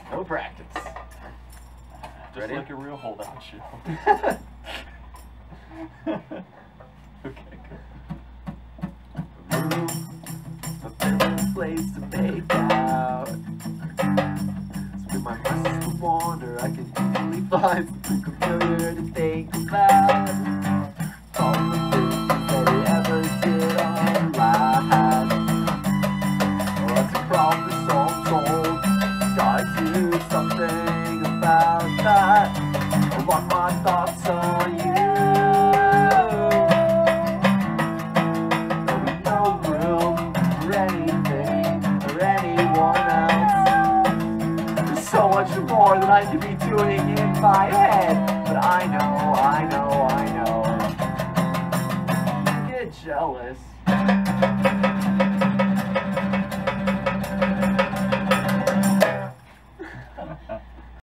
No practice. Just Ready? like a real holdout show. Okay, good. A favorite place to make out. With my muscles to wander, I can easily find something familiar to think about. All the things that he ever did online. Well, that's a problem, so I'm told. Gotta do something about that. I want my thoughts on you. There'll be no room for anything or anyone else. There's so much more that I could be doing in my head. But I know. Get jealous.